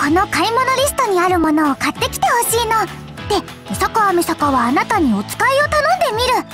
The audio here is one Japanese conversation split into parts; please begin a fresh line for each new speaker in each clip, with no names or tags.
この買い物リストにあるものを買ってきてほしいの。で、美坂はあなたにお使いを頼んでみる。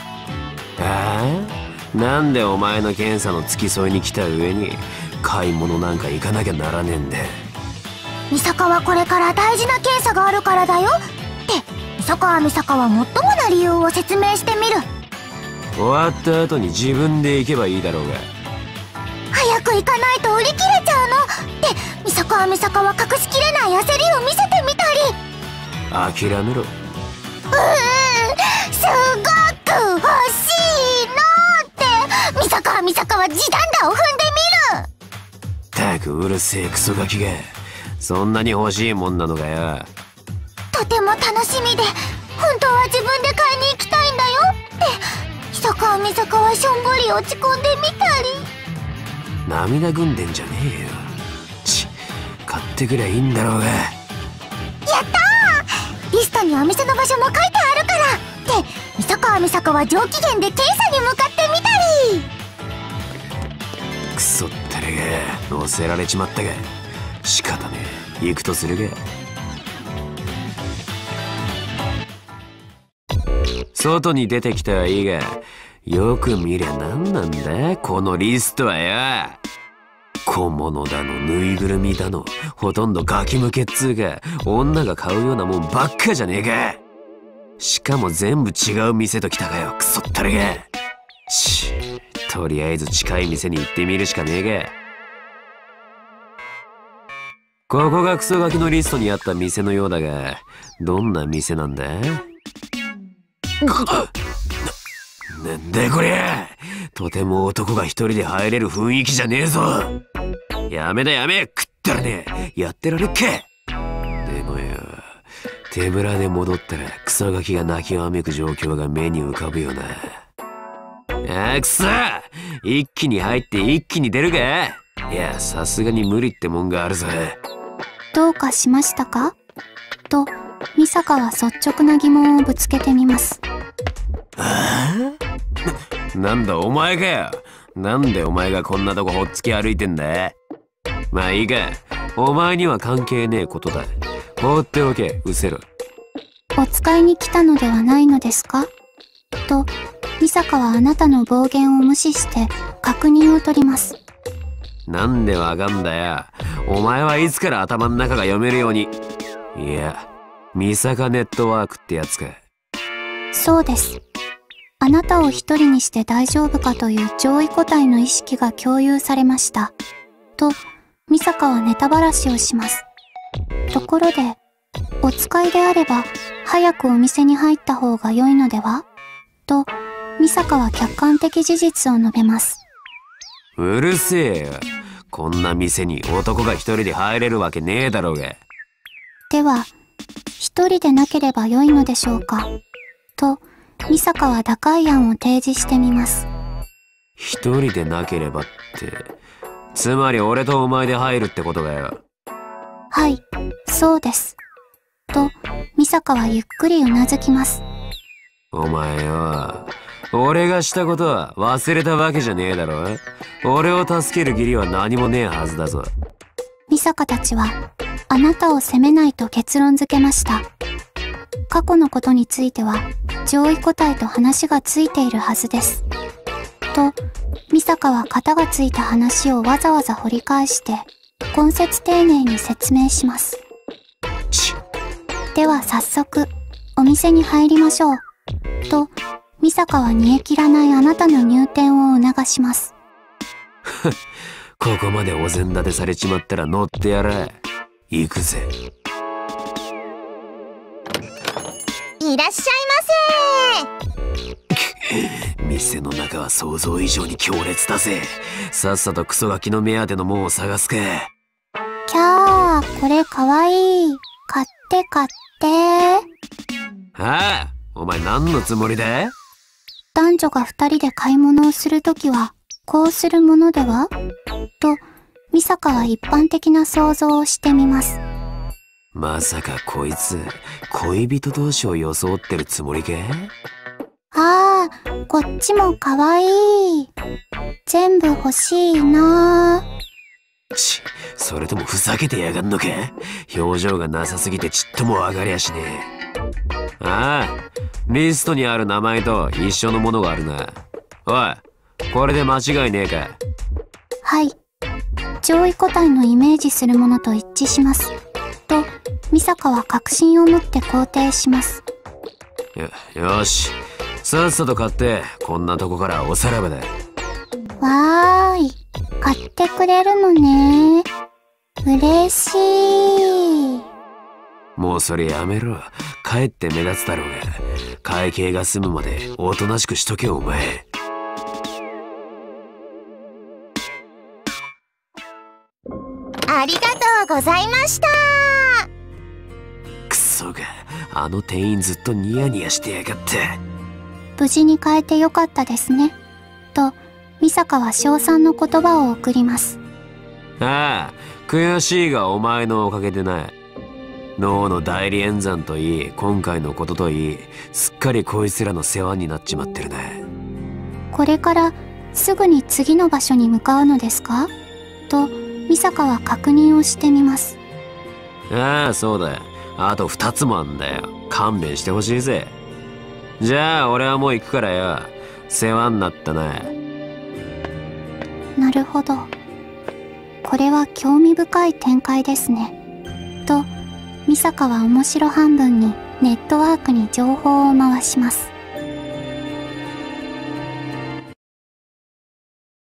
なんでお前の検査の付き添いに来た上に買い物なんか行かなきゃならねえんだ。
美坂はこれから大事な検査があるからだよ。で、美坂はもっともな理由を説明してみる。
終わった後に自分で行けばいいだろうが。
早く行かないと売り切れちゃうの。で、美坂は隠しきれない焦りを見せてみたり。
諦めろ。
すごく欲しいのって。美坂は地団打を踏んでみる。
たくうるせえクソガキがそんなに欲しいもんなのかよ。
とても楽しみで、本当は自分で買いに行きたいんだよって。美坂はしょんぼり落ち込んでみたり。
涙ぐんでんじゃねえよ。買ってくりゃいいんだろうが。
やったー。リストにお店の場所も書いてあるから。で、美坂は上機嫌で検査に向かってみたり。
クソったれが乗せられちまったが仕方ねえ、行くとするが。外に出てきたはいいが、よく見りゃ何なんだこのリストはよ。小物だのぬいぐるみだの、ほとんどガキ向けっつうか女が買うようなもんばっかじゃねえか。しかも全部違う店ときたかよ、クソったれが。とりあえず近い店に行ってみるしかねえか。ここがクソガキのリストにあった店のようだが、どんな店なんだ？なんだこりゃ。とても男が一人で入れる雰囲気じゃねえぞ。やめ食ったらねえ、やってられっか。でもよ、手ぶらで戻ったらクソガキが泣きわめく状況が目に浮かぶよな。くそ、一気に入って一気に出るか。いや、さすがに無理ってもんがあるぞ。
どうかしましたかと美坂は率直な疑問をぶつけてみます。
なんだお前かよ。なんでお前がこんなとこほっつき歩いてんだ。まあいいか、お前には関係ねえことだ。放っておけ、うせろ。
お使いに来たのではないのですかと美坂はあなたの暴言を無視して確認を取ります。
なんでわかんだよ。お前はいつから頭の中が読めるように。いや、美坂ネットワークってやつか。
そうです。あなたを一人にして大丈夫かという上位個体の意識が共有されました。と、美坂はネタばらしをします。ところで、お使いであれば、早くお店に入った方が良いのではと、美坂は客観的事実を述べます。
うるせえよ。こんな店に男が一人で入れるわけねえだろうが。
では、一人でなければ良いのでしょうかと、美坂は打開案を提示してみます。
一人でなければって、つまり俺とお前で入るってことだよ。
はい、そうです。と、美坂はゆっくりうなずきます。
お前よ、俺がしたことは忘れたわけじゃねえだろ。俺を助ける義理は何もねえはずだぞ。
美坂たちは、あなたを責めないと結論付けました。過去のことについては、上位個体と話がついているはずです。と、美坂は型がついた話をわざわざ掘り返して、根節丁寧に説明します。では早速、お店に入りましょう。と、美坂は煮え切らないあなたの入店を促します。
ここまでお膳立てされちまったら乗ってやら。行くぜ。
いらっしゃいま
せ。店の中は想像以上に強烈だぜ。さっさとクソガキの目当てのもんを探すか。
キャー、これかわいい。買って買って。
ああ、お前何のつもりだ？
男女が二人で買い物をするときは、こうするものではと、美坂は一般的な想像をしてみます。
まさかこいつ、恋人同士を装ってるつもりか？
ああ、こっちもかわいい。全部欲しいな。
そそれともふざけてやがんのか？表情がなさすぎてちっとも上がりゃしねえ。ああ、リストにある名前と一緒のものがあるな。おい、これで間違いねえか？
はい。上位個体のイメージするものと一致します。と、美坂は確信を持って肯定します。
よし。さっさと買って、こんなとこからおさらばだ。
わーい。買ってくれるのね。嬉しい。
もうそれやめろ。かえって目立つだろうが。会計が済むまでおとなしくしとけよ、お前。
ありがとうございました。
くそが、あの店員ずっとニヤニヤしてやがって。
無事に買えてよかったですね。と、美坂は称賛の言葉を送ります。
ああ、悔しいがお前のおかげでな。脳の代理演算といい、今回のことといい、すっかりこいつらの世話になっちまってるな。
これからすぐに次の場所に向かうのですか？と、美坂は確認をしてみます。
ああ、そうだ。あと2つもあんだよ。勘弁してほしいぜ。じゃあ俺はもう行くからよ。世話になったな。
なるほど。これは興味深い展開ですね。と、美坂は面白半分にネットワークに情報を回します。